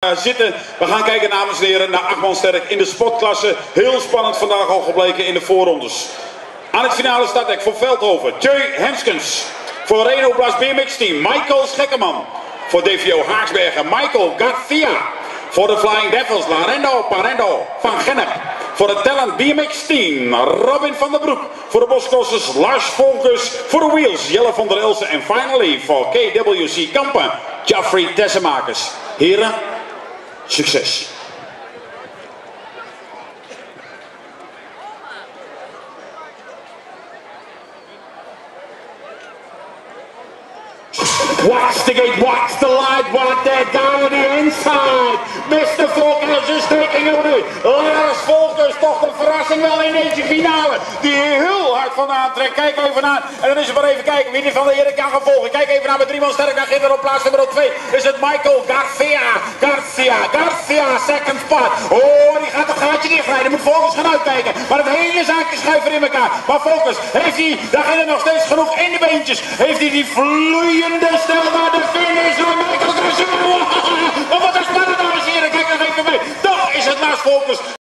zitten. We gaan kijken, dames en heren, naar 8 man sterk in de sportklasse. Heel spannend vandaag al gebleken in de voorrondes. Aan het finale startdek voor Veldhoven, Tjeu Henskens. Voor Reno Blas BMX team, Michael Schekkeman. Voor DVO Haaksbergen, Michael Garcia. Voor de Flying Devils, Larendo Parendo van Gennep. Voor het Talent BMX team, Robin van der Broek. Voor de Bosklossers, Lars Volkers. Voor de Wheels, Jelle van der Elsen. En finally voor KWC Kampen, Geoffrey Tessemakers. Heren, succes! Watch the gate, watch the light, what they're down the inside. Mr. Volkers is taking over. Lars Volkers, toch een verrassing wel in deze finale. Die heel hard vandaan trekt. Kijk even naar. En dan is het maar even kijken wie die van de heren kan gaan volgen. Kijk even naar met 3 man sterk. Dan gaat er op plaats nummer 2. Is het Michael Garcia, second spot. Oh, die gaat een gaatje dichtrijden. Moet Volkers gaan uitkijken. Maar het hele zaakje schuift in elkaar. Maar Volkers, heeft hij, daar gaan er nog steeds genoeg in de beentjes. Heeft hij die vloeiende stel naar de finish van Michael Garcia. Maar wat een spannend, dames en heren. Kijk nog even mee. Toch is het Lars Volkers.